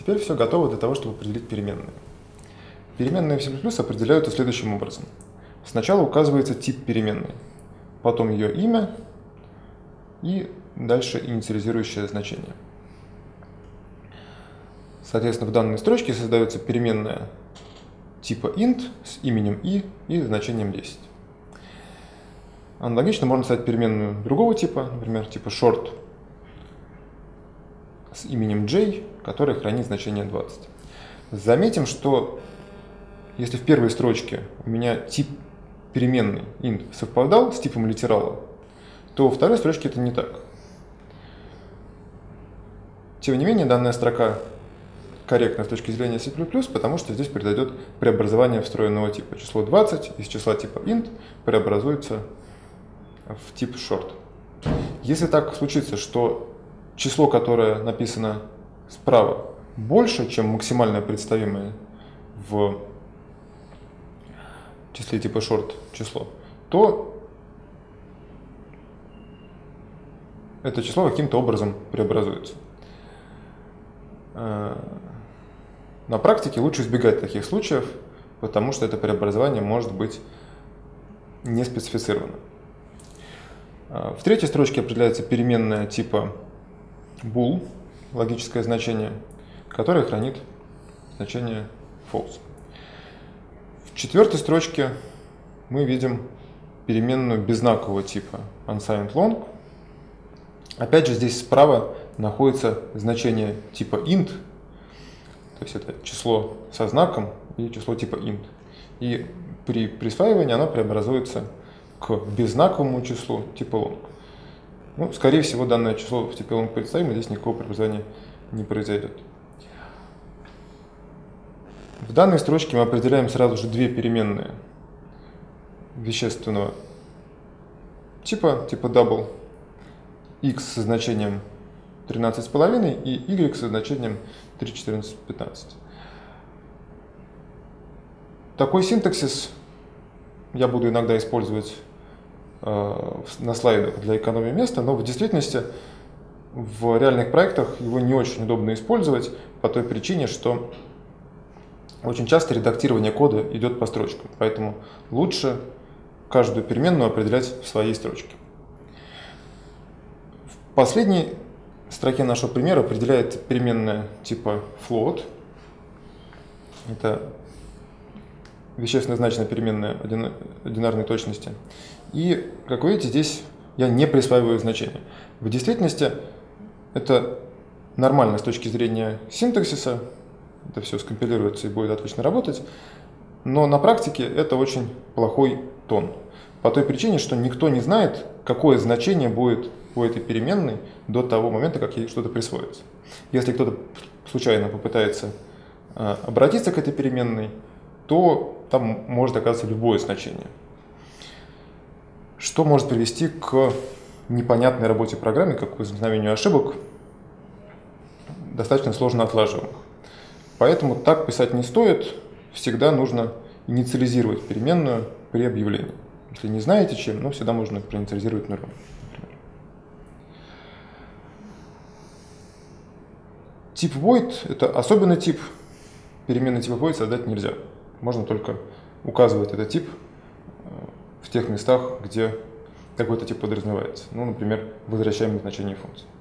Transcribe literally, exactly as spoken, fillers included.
Теперь все готово для того, чтобы определить переменные. Переменные в C++ определяются следующим образом. Сначала указывается тип переменной, потом ее имя и дальше инициализирующее значение. Соответственно, в данной строчке создается переменная типа int с именем i и значением десять. Аналогично можно создать переменную другого типа, например, типа short с именем j, которая хранит значение двадцать. Заметим, что если в первой строчке у меня тип переменной int совпадал с типом литерала, то во второй строчке это не так. Тем не менее, данная строка корректна с точки зрения C++, потому что здесь произойдет преобразование встроенного типа. Число двадцать из числа типа int преобразуется в тип short. Если так случится, что число, которое написано справа, больше, чем максимально представимое в числе типа short число, то это число каким-то образом преобразуется. На практике лучше избегать таких случаев, потому что это преобразование может быть не специфицировано. В третьей строчке определяется переменная типа bool, логическое значение, которое хранит значение false. В четвертой строчке мы видим переменную беззнакового типа unsigned long. Опять же, здесь справа находится значение типа int, то есть это число со знаком и число типа int. И при присваивании оно преобразуется к беззнаковому числу типа long. Ну, скорее всего, данное число в типе long представимо, здесь никакого преобразования не произойдет. В данной строчке мы определяем сразу же две переменные вещественного типа, типа double, x со значением тринадцать с половиной и y со значением три, четырнадцать, пятнадцать. Такой синтаксис я буду иногда использовать э, на слайдах для экономии места, но в действительности в реальных проектах его не очень удобно использовать по той причине, что очень часто редактирование кода идет по строчкам, поэтому лучше каждую переменную определять в своей строчке. В последней строке нашего примера определяет переменная типа float. Это вещественно значимая переменная одинарной точности. И, как вы видите, здесь я не присваиваю значение. В действительности это нормально с точки зрения синтаксиса. Это все скомпилируется и будет отлично работать. Но на практике это очень плохой тон. По той причине, что никто не знает, какое значение будет у этой переменной до того момента, как ей что-то присвоится. Если кто-то случайно попытается э, обратиться к этой переменной, то там может оказаться любое значение, что может привести к непонятной работе программы, как к возникновению ошибок, достаточно сложно отлаживаемых. Поэтому так писать не стоит, всегда нужно инициализировать переменную при объявлении. Если не знаете чем, ну, всегда можно проинициализировать нулем. Тип void – это особенный тип. Переменный типа void создать нельзя. Можно только указывать этот тип в тех местах, где какой-то тип подразумевается. Ну, например, возвращаемое значение функции.